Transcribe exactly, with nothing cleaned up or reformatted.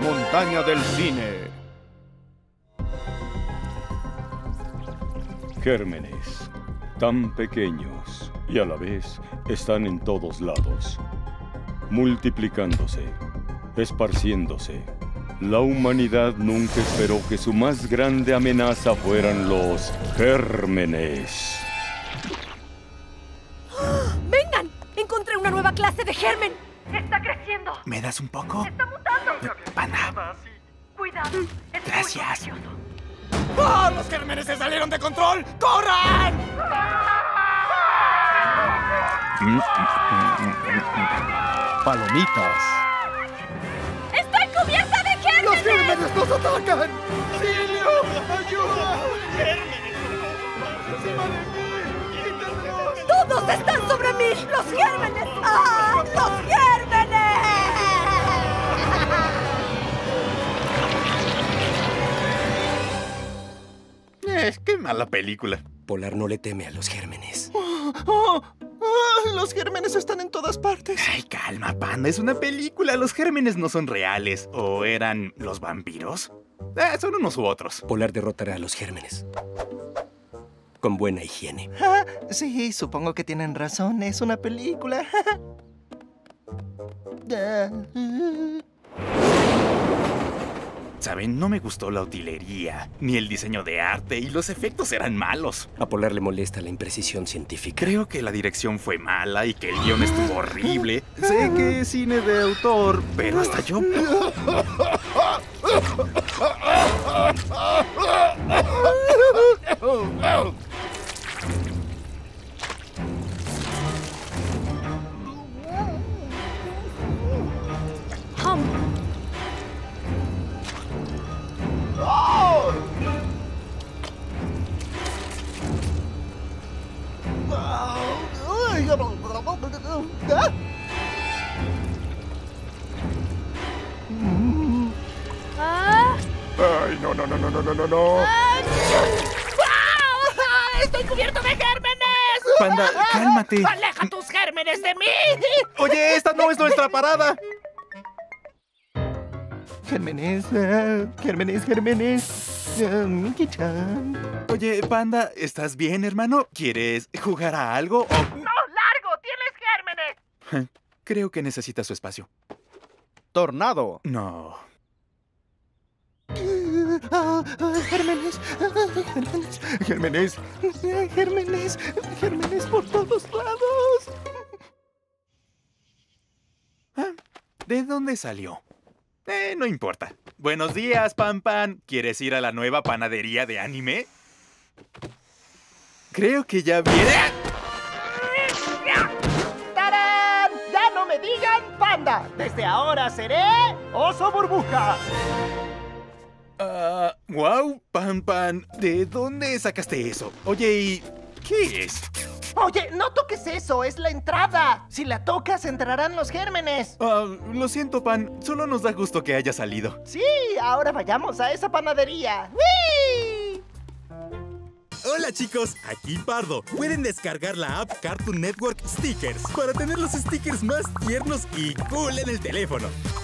montaña del cine. Gérmenes, tan pequeños y a la vez están en todos lados, multiplicándose, esparciéndose. La humanidad nunca esperó que su más grande amenaza fueran los gérmenes. ¡Vengan! Encontré una nueva clase de germen. ¡Está creciendo! ¿Me das un poco? ¡Está mutando! Panda. Cuidado. Es Gracias. muy contagioso. ¡Oh, los gérmenes se salieron de control! ¡Corran! Palomitas. ¡Estoy cubierta de gérmenes! ¡Los gérmenes nos atacan! ¡Auxilio! ¡Ayuda! ¡Gérmenes! ¡Encima de mí! ¡Quítenlos! ¡Todos están sobre mí! ¡Los gérmenes! ¡Ah! ¡Los gérmenes! Eh, ¡Qué mala película! Polar no le teme a los gérmenes. Oh, oh, oh, los gérmenes están en todas partes. Ay, calma, Panda. Es una película. Los gérmenes no son reales. ¿O eran los vampiros? Eh, son unos u otros. Polar derrotará a los gérmenes. Con buena higiene. Ah, sí, supongo que tienen razón. Es una película. ¿Saben? No me gustó la utilería, ni el diseño de arte, y los efectos eran malos. A Polar le molesta la imprecisión científica. Creo que la dirección fue mala y que el guión estuvo horrible. Sé que es cine de autor, pero hasta yo... ¡Ah! ¡Ay, no, no, no, no, no, no, no, no! ¡Ah! ¡Estoy cubierto de gérmenes! Panda, cálmate. ¡Aleja tus gérmenes de mí! Oye, esta no es nuestra parada. Gérmenes, ah, gérmenes, gérmenes. Ah, Miki-chan. Oye, Panda, ¿estás bien, hermano? ¿Quieres jugar a algo o...? ¡No, largo! ¡Tienes gérmenes! Creo que necesita su espacio. Tornado. No. Ah, ah, gérmenes, ah, gérmenes, gérmenes, ah, gérmenes, gérmenes por todos lados. Ah, ¿de dónde salió? Eh, no importa. Buenos días, Pan Pan. ¿Quieres ir a la nueva panadería de anime? Creo que ya viene... ¡Tarán! ¡Ya no me digan panda! Desde ahora seré Oso Burbuja. Ah, wow, Pan Pan. ¿De dónde sacaste eso? Oye, ¿y qué es? Oye, no toques eso, es la entrada. Si la tocas, entrarán los gérmenes. Ah, lo siento, Pan. Solo nos da gusto que haya salido. Sí, ahora vayamos a esa panadería. ¡Wii! Hola chicos, aquí Pardo. Pueden descargar la app Cartoon Network Stickers para tener los stickers más tiernos y cool en el teléfono.